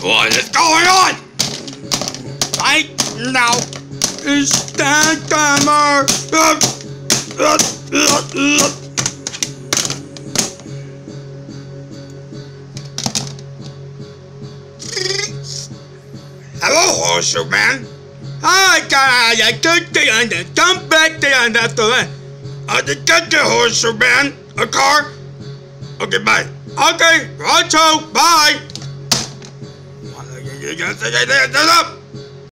What is going on? Right now is stand timer. Hello, Horseshoe Man. Hi, guys. I took the under. Come back the under after that. I did get the Horseshoe Man. A car. Okay, bye. Okay, Rocho, bye.